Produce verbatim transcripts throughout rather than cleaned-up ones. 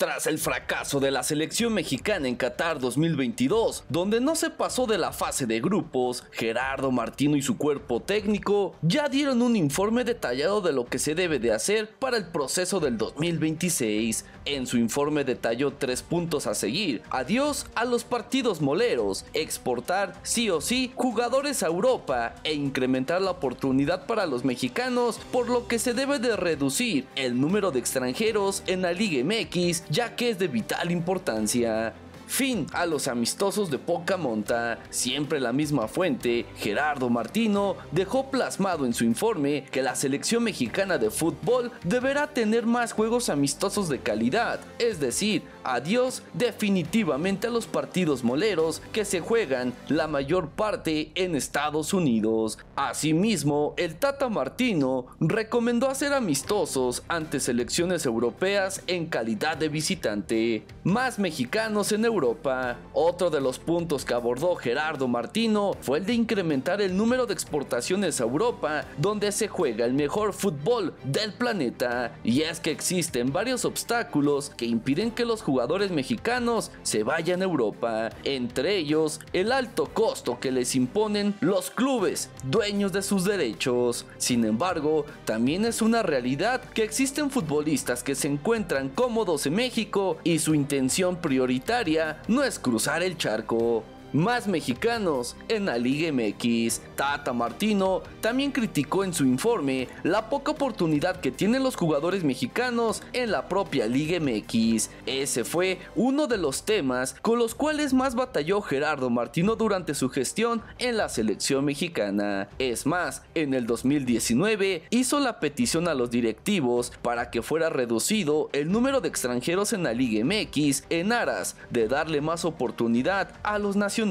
Tras el fracaso de la selección mexicana en Qatar dos mil veintidós, donde no se pasó de la fase de grupos, Gerardo Martino y su cuerpo técnico ya dieron un informe detallado de lo que se debe de hacer para el proceso del dos mil veintiséis. En su informe detalló tres puntos a seguir: adiós a los partidos moleros, exportar sí o sí jugadores a Europa e incrementar la oportunidad para los mexicanos, por lo que se debe de reducir el número de extranjeros en la Liga M X, ya que es de vital importancia. Fin a los amistosos de poca monta. Siempre la misma fuente, Gerardo Martino, dejó plasmado en su informe que la selección mexicana de fútbol deberá tener más juegos amistosos de calidad, es decir, adiós definitivamente a los partidos moleros que se juegan la mayor parte en Estados Unidos. Asimismo, el Tata Martino recomendó hacer amistosos ante selecciones europeas en calidad de visitante. Más mexicanos en Europa. Otro de los puntos que abordó Gerardo Martino fue el de incrementar el número de exportaciones a Europa, donde se juega el mejor fútbol del planeta. Y es que existen varios obstáculos que impiden que los jugadores mexicanos se vayan a Europa, entre ellos el alto costo que les imponen los clubes dueños de sus derechos. Sin embargo, también es una realidad que existen futbolistas que se encuentran cómodos en México y su intención prioritaria no es cruzar el charco. Más mexicanos en la Liga M X. Tata Martino también criticó en su informe la poca oportunidad que tienen los jugadores mexicanos en la propia Liga M X. Ese fue uno de los temas con los cuales más batalló Gerardo Martino durante su gestión en la selección mexicana. Es más, en el dos mil diecinueve hizo la petición a los directivos para que fuera reducido el número de extranjeros en la Liga M X en aras de darle más oportunidad a los nacionales.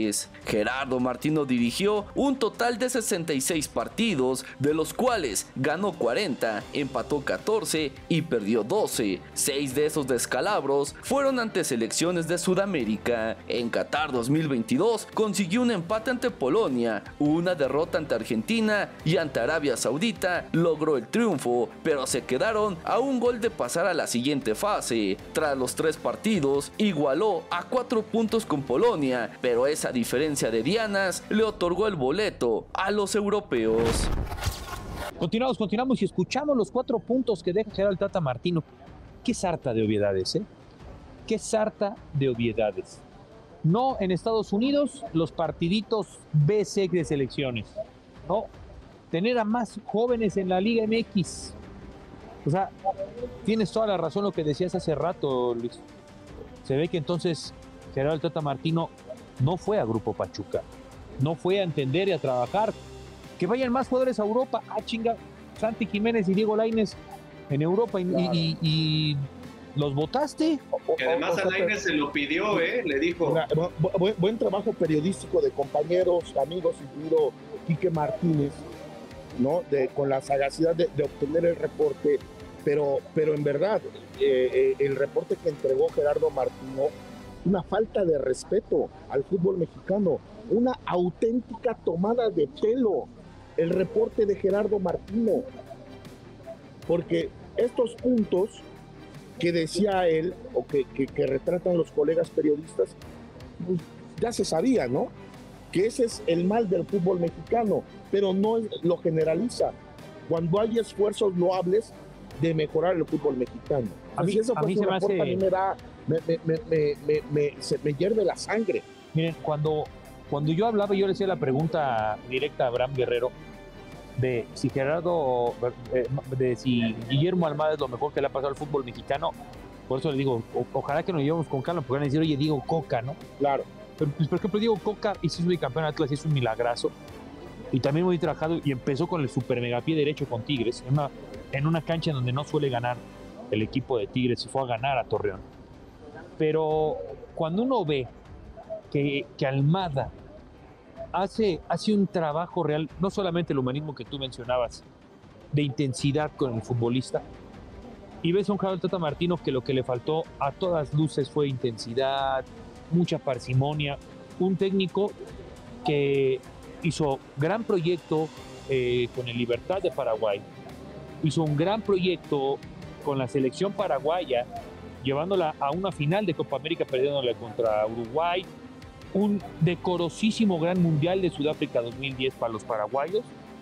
Gerardo Martino dirigió un total de sesenta y seis partidos, de los cuales ganó cuarenta, empató catorce y perdió doce. seis de esos descalabros fueron ante selecciones de Sudamérica. En Qatar dos mil veintidós consiguió un empate ante Polonia, una derrota ante Argentina y ante Arabia Saudita logró el triunfo, pero se quedaron a un gol de pasar a la siguiente fase. Tras los tres partidos, igualó a cuatro puntos con Polonia, pero esa diferencia de dianas le otorgó el boleto a los europeos. Continuamos, continuamos y escuchamos los cuatro puntos que deja Gerardo el Tata Martino. Qué sarta de obviedades, ¿eh? Qué sarta de obviedades. No en Estados Unidos los partiditos B C de selecciones. No, tener a más jóvenes en la Liga M X. O sea, tienes toda la razón lo que decías hace rato, Luis. Se ve que entonces Gerardo el Tata Martino no fue a Grupo Pachuca, no fue a entender y a trabajar. Que vayan más jugadores a Europa. Ah, chinga, Santi Jiménez y Diego Lainez en Europa y, Claro. y, y los votaste. Que además a Lainez se lo pidió, ¿eh? Le dijo. Una, bu bu buen trabajo periodístico de compañeros, amigos, incluido Quique Martínez, ¿no? De, con la sagacidad de, de obtener el reporte, pero, pero en verdad, eh, eh, el reporte que entregó Gerardo Martino, una falta de respeto al fútbol mexicano, una auténtica tomada de pelo, el reporte de Gerardo Martino, porque estos puntos que decía él, o que, que, que retratan los colegas periodistas, pues ya se sabía, ¿no? Que ese es el mal del fútbol mexicano, pero no lo generaliza. Cuando hay esfuerzos loables de mejorar el fútbol mexicano. A mí, Así a mí se me hace... a mí me da, me, me, me, me, me, se me hierve la sangre. Miren, cuando, cuando yo hablaba, yo le hacía la pregunta directa a Abraham Guerrero de si Gerardo, eh, de si Guillermo Almada es lo mejor que le ha pasado al fútbol mexicano. Por eso le digo, o, ojalá que nos llevemos con calma, porque van a decir, oye, Diego Coca, ¿no? Claro. Pero, pues, por ejemplo, Diego Coca hizo su bicampeón Atlas, hizo un milagrazo. Y también muy trabajado y empezó con el super mega pie derecho con Tigres, en una, en una cancha en donde no suele ganar el equipo de Tigres, y fue a ganar a Torreón. Pero cuando uno ve que, que Almada hace, hace un trabajo real, no solamente el humanismo que tú mencionabas, de intensidad con el futbolista, y ves a un Gerardo Tata Martino que lo que le faltó a todas luces fue intensidad, mucha parsimonia, un técnico que hizo gran proyecto eh, con el Libertad de Paraguay, hizo un gran proyecto con la selección paraguaya, llevándola a una final de Copa América, perdiéndola contra Uruguay, un decorosísimo gran mundial de Sudáfrica dos mil diez para los paraguayos,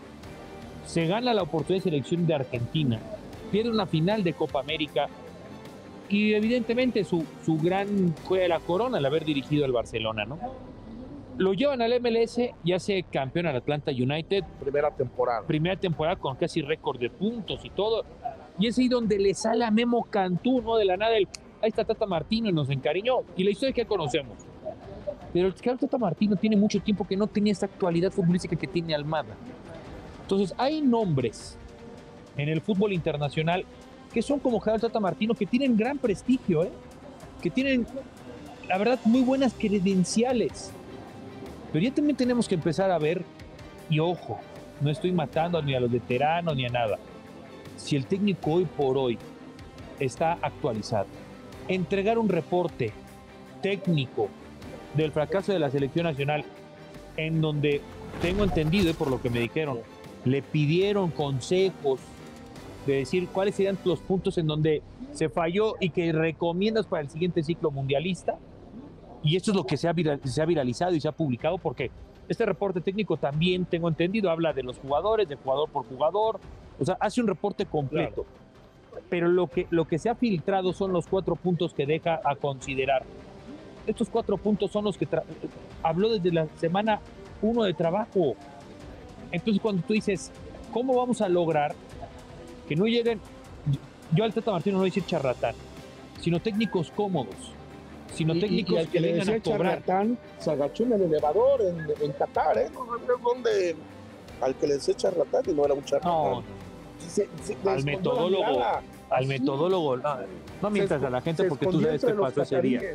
se gana la oportunidad de selección de Argentina, pierde una final de Copa América y evidentemente su, su gran juega de la corona al haber dirigido al Barcelona, ¿no? Lo llevan al M L S y hace campeón al Atlanta United. Primera temporada. Primera temporada con casi récord de puntos y todo. Y es ahí donde le sale a Memo Cantú, ¿no? De la nada, el, ahí está Tata Martino y nos encariñó. Y la historia que conocemos. Pero el Tata Martino tiene mucho tiempo que no tenía esta actualidad futbolística que tiene Almada. Entonces, hay nombres en el fútbol internacional que son como Gerardo Tata Martino, que tienen gran prestigio, ¿eh? Que tienen, la verdad, muy buenas credenciales. Pero ya también tenemos que empezar a ver, y ojo, no estoy matando ni a los veteranos ni a nada. Si el técnico hoy por hoy está actualizado, entregar un reporte técnico del fracaso de la selección nacional, en donde tengo entendido, eh, por lo que me dijeron, le pidieron consejos de decir cuáles serían los puntos en donde se falló y que recomiendas para el siguiente ciclo mundialista. Y esto es lo que se ha, viral, se ha viralizado y se ha publicado, porque este reporte técnico también, tengo entendido, habla de los jugadores, de jugador por jugador, o sea, hace un reporte completo. Claro. Pero lo que, lo que se ha filtrado son los cuatro puntos que deja a considerar. Estos cuatro puntos son los que habló desde la semana uno de trabajo. Entonces, cuando tú dices, ¿cómo vamos a lograr que no lleguen, yo al Tata Martino no voy a decir charlatán, sino técnicos cómodos? Sino y, técnicos y, y al que, que le vengan a cobrar. Charlatán, se agachó en el elevador en, en Qatar, ¿eh? No sé dónde. Al que le decía charlatán y no era un charlatán. No, se, se, al metodólogo, al metodólogo, no, no mientas a la gente porque tú sabes qué pasó ese día.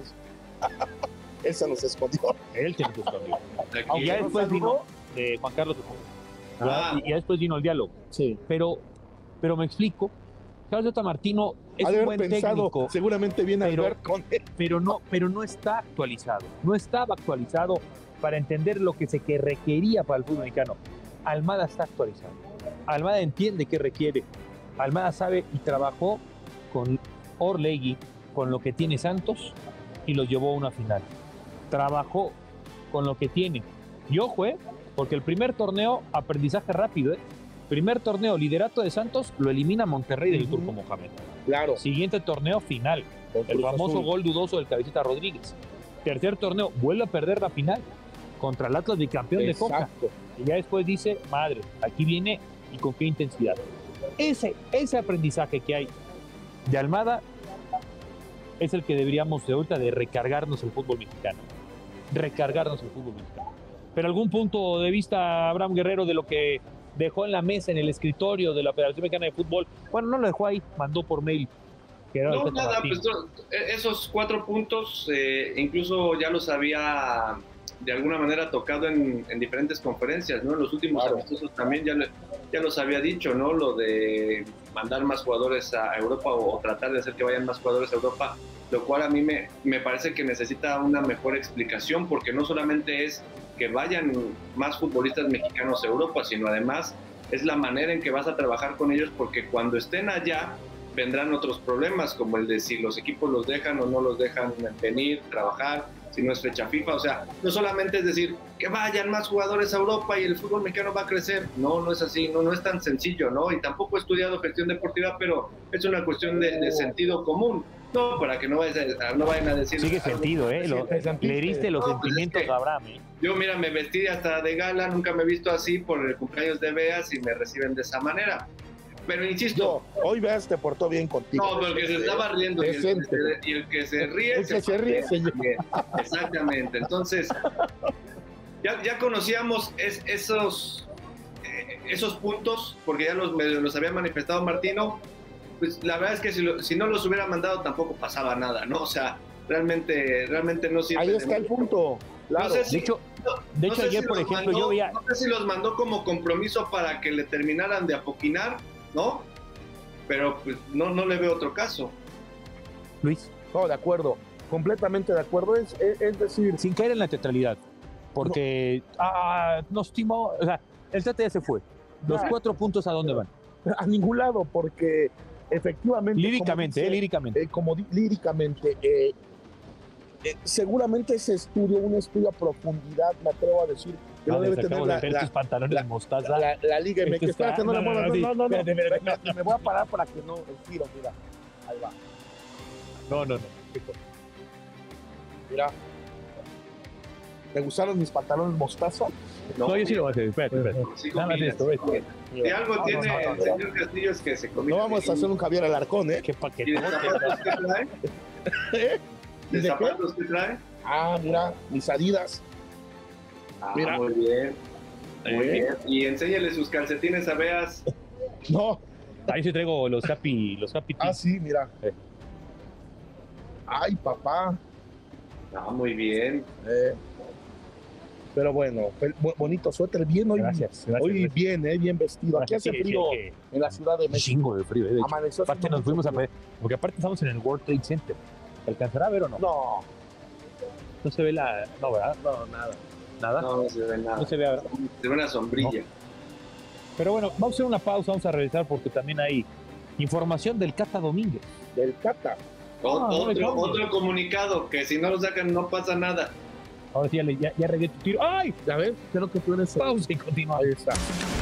Él se nos escondió. Él se nos escondió. Y ya después vino de Juan Carlos. Ah. Y ya después vino el diálogo. Sí. Pero, pero me explico. Carlos Tata Martino es un buen pensado, técnico. Seguramente viene a ver con él. Pero no, pero no está actualizado. No estaba actualizado para entender lo que se que requería para el fútbol mexicano. Almada está actualizado. Almada entiende qué requiere. Almada sabe y trabajó con Orlegui, con lo que tiene Santos, y lo llevó a una final. Trabajó con lo que tiene. Y ojo, ¿eh? Porque el primer torneo, aprendizaje rápido, ¿eh? Primer torneo, liderato de Santos, lo elimina Monterrey del uh-huh. Turco Mohamed. Claro. Siguiente torneo, final. El famoso gol dudoso del Cabecita Rodríguez. Tercer torneo, vuelve a perder la final contra el Atlas bicampeón de Coca. Y ya después dice, madre, aquí viene y con qué intensidad. Ese, ese aprendizaje que hay de Almada es el que deberíamos de ahorita de recargarnos el fútbol mexicano. Recargarnos el fútbol mexicano. Pero algún punto de vista, Abraham Guerrero, de lo que dejó en la mesa, en el escritorio de la Federación Mexicana de Fútbol. Bueno, no lo dejó ahí, mandó por mail. Que era no, nada, pues, esos cuatro puntos eh, incluso ya los había de alguna manera tocado en, en diferentes conferencias, ¿no? En los últimos claro. amistosos también ya, ya los había dicho, ¿no? Lo de mandar más jugadores a Europa o, o tratar de hacer que vayan más jugadores a Europa, lo cual a mí me, me parece que necesita una mejor explicación, porque no solamente es que vayan más futbolistas mexicanos a Europa, sino además es la manera en que vas a trabajar con ellos, porque cuando estén allá vendrán otros problemas, como el de si los equipos los dejan o no los dejan venir, trabajar, si no es fecha FIFA. O sea, no solamente es decir que vayan más jugadores a Europa y el fútbol mexicano va a crecer. No, no es así, no, no es tan sencillo, ¿no? Y tampoco he estudiado gestión deportiva, pero es una cuestión de, de sentido común. No, para que no vayan a, no vayan a decir... Sigue sentido, ¿eh? Lo, le heriste los no, sentimientos pues es que, a Abraham, ¿eh? Yo, mira, me vestí hasta de gala, nunca me he visto así por el cumpleaños de Beas y me reciben de esa manera. Pero insisto... No, hoy Beas te portó bien contigo. No, porque se estaba riendo y el, que se, y el que se ríe... El que se, se ríe, señor. Exactamente, entonces... Ya, ya conocíamos es, esos, eh, esos puntos, porque ya los, los había manifestado Martino. Pues la verdad es que si, lo, si no los hubiera mandado tampoco pasaba nada, ¿no? O sea, realmente, realmente no sirve. Ahí está el punto. Claro. No sé si, de hecho, de no hecho sé ayer, si por ejemplo, mandó, yo veía... No sé si los mandó como compromiso para que le terminaran de apoquinar, ¿no? Pero pues no, no le veo otro caso. Luis. No, de acuerdo. Completamente de acuerdo. Es, es, es decir... Sin caer en la teatralidad. Porque no. ah, nos timó... O sea, el Tata ya se fue. Los ah. cuatro puntos, ¿a dónde van? A ningún lado, porque efectivamente. Líricamente, como dice, eh, líricamente. eh, como di- líricamente, eh, eh, seguramente ese estudio, un estudio a profundidad, me atrevo a decir, que no Vale, debe te tener acabo la, de ver la- tus pantalones la- de mostaza. la, la Liga M X. Esto está- Espérate, no, no, le no, muevas, no, no, sí. no, no, no, Espérate, espérate, me, espérate. me voy a parar para que no, el tiro, mira, ahí va, No, no, no. mira. ¿Te gustaron mis pantalones mostaza? No, yo sí lo voy a hacer. Espérate, espérate. Sí, Nada más combina, esto, sí, ves. combina. Si algo No, tiene no, no, el no. señor Castillo es que se combina. No vamos a hacer un Javier Alarcón, ¿eh? Qué ¿Y de paquetote. zapatos qué trae? ¿Eh? ¿Y ¿De de qué? zapatos qué trae? Ah, mira, mis Adidas. Ah, Mira. muy bien. Muy ¿Eh? bien. Y enséñale sus calcetines a Beas. No, Ahí sí traigo los happy, los happy ah, tees. sí, mira. Eh. Ay, papá. Ah, muy bien. Eh, pero bueno, fel- bu- bonito suéter, bien hoy. Gracias, gracias, Hoy gracias. bien, eh, bien vestido. Aquí Gracias, hace sí, frío sí, sí. en la Ciudad de Un México. chingo de frío, eh, de hecho. Amaneció Aparte haciendo nos fuimos a mucho ver, porque aparte estamos en el World Trade Center. ¿Se alcanzará a ver o no? frío. No, No se ve la... No, ¿verdad? no, nada. Nada. No, no se ve nada. No se ve, ¿verdad? Se ve una sombrilla. Pero bueno, vamos a hacer una pausa, vamos a regresar porque también hay información del Cata Domínguez. Del Cata. O- Ah, no me otro, cambie. otro comunicado que si no lo sacan no pasa nada. Ahora sí ya, le- ya, ya regué tu tiro. ¡Ay! Ya ves, creo que tú eres el- Pausa y continuamos. Ahí está.